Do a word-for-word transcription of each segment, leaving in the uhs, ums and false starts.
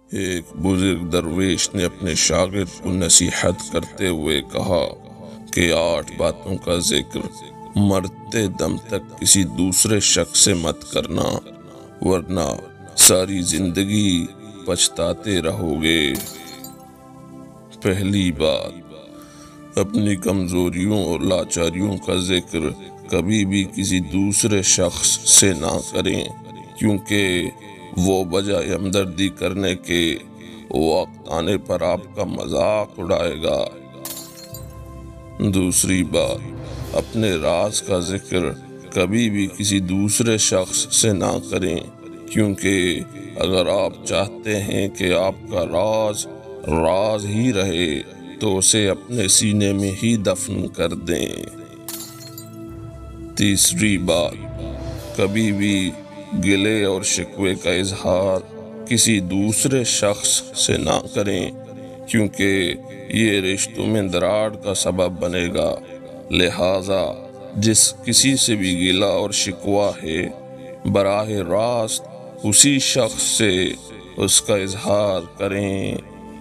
ایک بزرگ درویش نے اپنے شاگرد کو نصیحت کرتے ہوئے کہا کہ آٹھ باتوں کا ذکر مرتے دم تک کسی دوسرے شخص سے مت کرنا، ورنہ ساری زندگی پچھتاتے رہو گے۔ پہلی بات، اپنی کمزوریوں اور لاچاریوں کا ذکر کبھی بھی کسی دوسرے شخص سے نہ کریں، کیونکہ وہ بجائے ہمدردی کرنے کے وقت آنے پر آپ کا مذاق اڑائے گا۔ دوسری بات، اپنے راز کا ذکر کبھی بھی کسی دوسرے شخص سے نہ کریں، کیونکہ اگر آپ چاہتے ہیں کہ آپ کا راز راز ہی رہے تو اسے اپنے سینے میں ہی دفن کر دیں۔ تیسری بات، کبھی بھی گلے اور شکوے کا اظہار کسی دوسرے شخص سے نہ کریں، کیونکہ یہ رشتوں میں دراڑ کا سبب بنے گا۔ لہٰذا جس کسی سے بھی گلہ اور شکوہ ہے، براہ راست اسی شخص سے اس کا اظہار کریں۔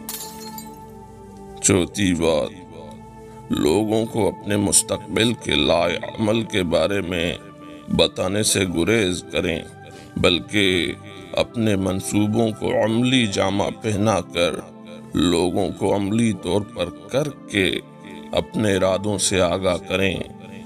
چوتھی بات، لوگوں کو اپنے مستقبل کے لائے عمل کے بارے میں بتانے سے گریز کریں، بلکہ اپنے منصوبوں کو عملی جامہ پہنا کر لوگوں کو عملی طور پر کر کے اپنے ارادوں سے آگاہ کریں۔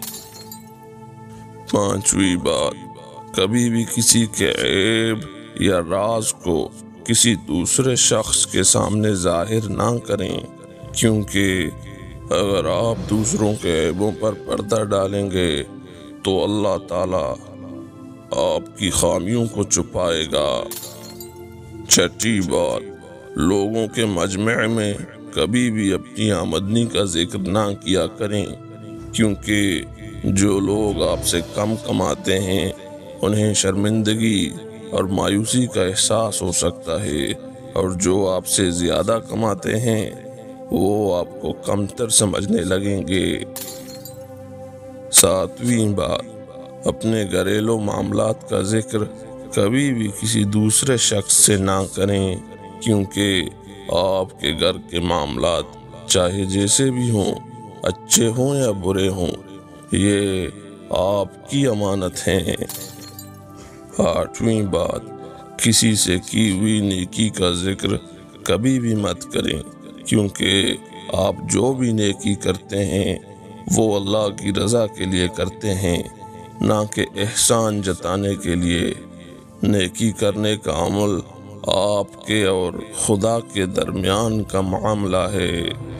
پانچویں بات، کبھی بھی کسی کے عیب یا راز کو کسی دوسرے شخص کے سامنے ظاہر نہ کریں، کیونکہ اگر آپ دوسروں کے عیبوں پر پردہ ڈالیں گے تو اللہ تعالیٰ آپ کی خامیوں کو چھپائے گا۔ چھٹی بات، لوگوں کے مجمع میں کبھی بھی اپنی آمدنی کا ذکر نہ کیا کریں، کیونکہ جو لوگ آپ سے کم کماتے ہیں انہیں شرمندگی اور مایوسی کا احساس ہو سکتا ہے، اور جو آپ سے زیادہ کماتے ہیں وہ آپ کو کمتر سمجھنے لگیں گے۔ ساتویں بات، اپنے گھریلو معاملات کا ذکر کبھی بھی کسی دوسرے شخص سے نہ کریں، کیونکہ آپ کے گھر کے معاملات چاہے جیسے بھی ہوں، اچھے ہوں یا برے ہوں، یہ آپ کی امانت ہیں۔ آٹھویں بات، کسی سے کی ہوئی نیکی کا ذکر کبھی بھی مت کریں، کیونکہ آپ جو بھی نیکی کرتے ہیں وہ اللہ کی رضا کے لیے کرتے ہیں، نہ کہ احسان جتانے کے لیے۔ نیکی کرنے کا عمل آپ کے اور خدا کے درمیان کا معاملہ ہے۔